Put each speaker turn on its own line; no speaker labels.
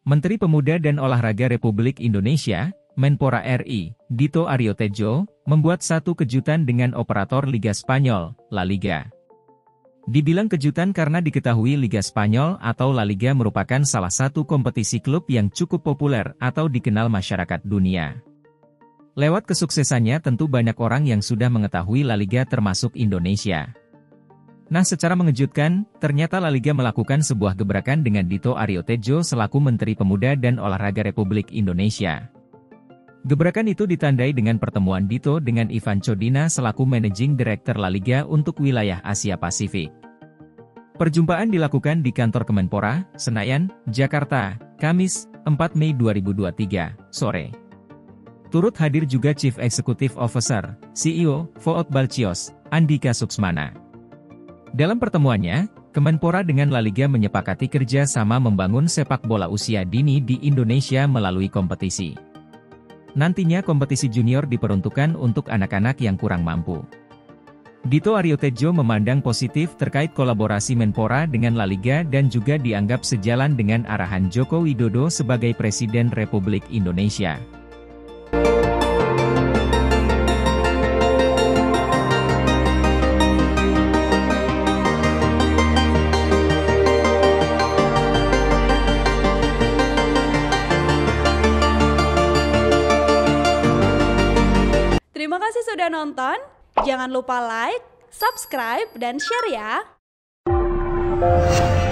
Menteri Pemuda dan Olahraga Republik Indonesia, Menpora RI, Dito Aryo Tejo, membuat satu kejutan dengan operator Liga Spanyol, La Liga. Dibilang kejutan karena diketahui Liga Spanyol atau La Liga merupakan salah satu kompetisi klub yang cukup populer atau dikenal masyarakat dunia. Lewat kesuksesannya tentu banyak orang yang sudah mengetahui La Liga termasuk Indonesia. Nah, secara mengejutkan, ternyata La Liga melakukan sebuah gebrakan dengan Dito Aryo Tejo selaku Menteri Pemuda dan Olahraga Republik Indonesia. Gebrakan itu ditandai dengan pertemuan Dito dengan Ivan Codina selaku Managing Director La Liga untuk wilayah Asia Pasifik. Perjumpaan dilakukan di kantor Kemenpora, Senayan, Jakarta, Kamis, 4 Mei 2023, sore. Turut hadir juga Chief Executive Officer, CEO, Foot Balcios, Andika Suksmana. Dalam pertemuannya, Kemenpora dengan La Liga menyepakati kerja sama membangun sepak bola usia dini di Indonesia melalui kompetisi. Nantinya kompetisi junior diperuntukkan untuk anak-anak yang kurang mampu. Dito Aryo Tejo memandang positif terkait kolaborasi Menpora dengan La Liga dan juga dianggap sejalan dengan arahan Joko Widodo sebagai Presiden Republik Indonesia.
Terima kasih sudah nonton, jangan lupa like, subscribe, dan share ya!